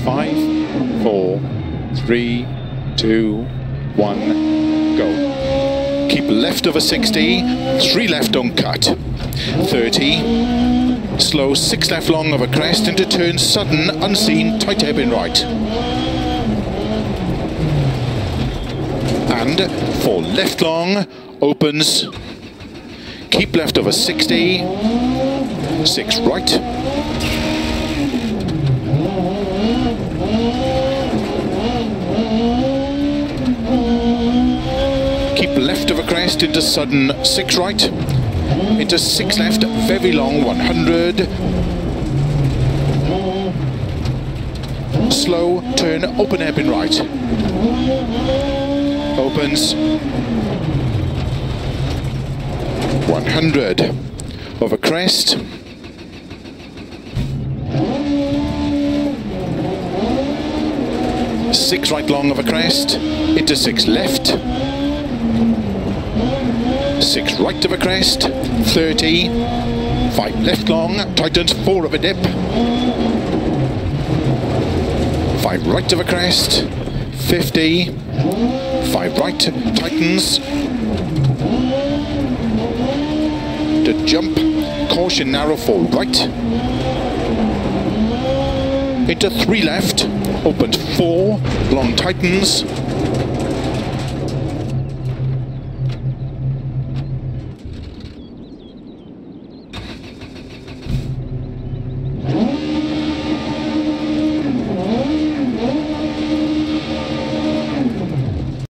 5, 4, 3, 2, 1, go. Keep left over 60, 3 left, don't cut. 30, slow 6 left long over crest into turn, sudden, unseen, tight hairpin right. And 4 left long, opens, keep left over 60, 6 right. Keep left over crest into sudden, 6 right, into 6 left, very long, 100. Slow, turn, open hairpin right. Opens. 100. Over crest. Six right long over crest. Into 6 left. 6 right over crest. 30. 5 left long. Tightens 4 of a dip. 5 right over crest. 50. 5 right. Tightens. To jump. Caution narrow 4 right. Into 3 left. Opens 4. Long tightens.